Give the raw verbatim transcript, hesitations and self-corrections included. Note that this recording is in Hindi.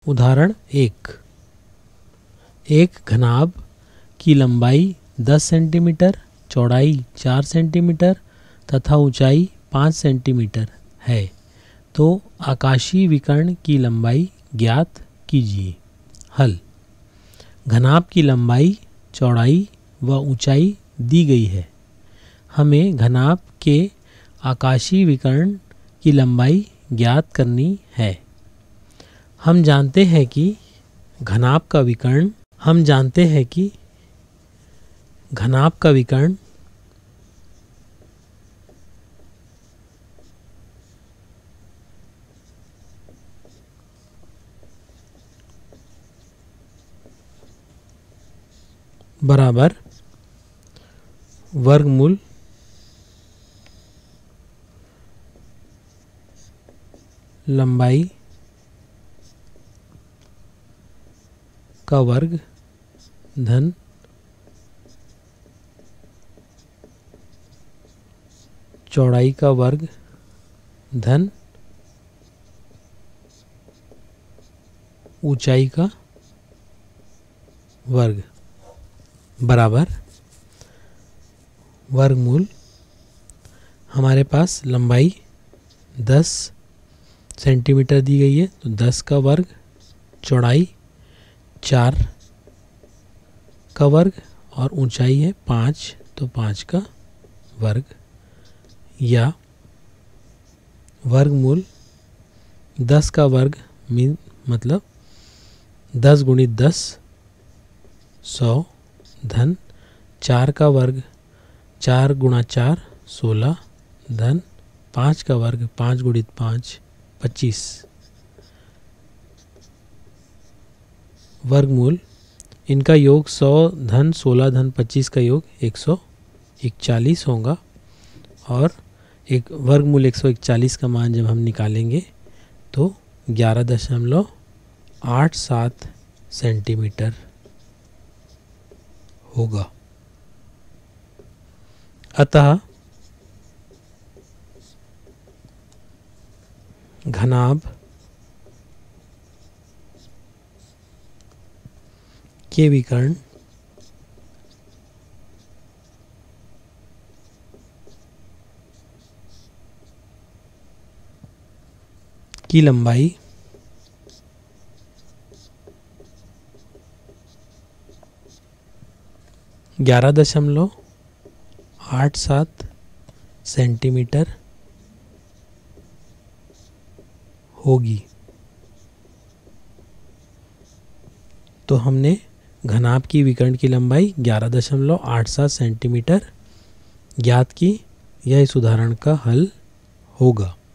उदाहरण एक। एक घनाभ की लंबाई दस सेंटीमीटर, चौड़ाई चार सेंटीमीटर तथा ऊंचाई पाँच सेंटीमीटर है, तो आकाशीय विकर्ण की लंबाई ज्ञात कीजिए। हल। घनाभ की लंबाई, चौड़ाई व ऊंचाई दी गई है। हमें घनाभ के आकाशीय विकर्ण की लंबाई ज्ञात करनी है। हम जानते हैं कि घनाभ का विकर्ण हम जानते हैं कि घनाभ का विकर्ण बराबर वर्गमूल लंबाई का वर्ग धन चौड़ाई का वर्ग धन ऊंचाई का वर्ग बराबर वर्गमूल। हमारे पास लंबाई दस सेंटीमीटर दी गई है, तो दस का वर्ग, चौड़ाई चार का वर्ग और ऊंचाई है पाँच, तो पाँच का वर्ग, या वर्गमूल दस का वर्ग मीन मतलब दस गुणित दस सौ धन चार का वर्ग चार गुणा चार सोलह धन पाँच का वर्ग पाँच गुणित पाँच पच्चीस। वर्गमूल इनका योग सौ धन सोलह धन पच्चीस का योग एक सौ इकतालीस होगा, और एक वर्गमूल एक सौ इकतालीस का मान जब हम निकालेंगे तो ग्यारह दशमलव आठ सात सेंटीमीटर होगा। अतः घनाभ के विकर्ण की लंबाई ग्यारह दशमलव आठ सात सेंटीमीटर होगी। तो हमने घनाभ की विकर्ण की लंबाई ग्यारह दशमलव आठ सात सेंटीमीटर ज्ञात की। यह इस उदाहरण का हल होगा।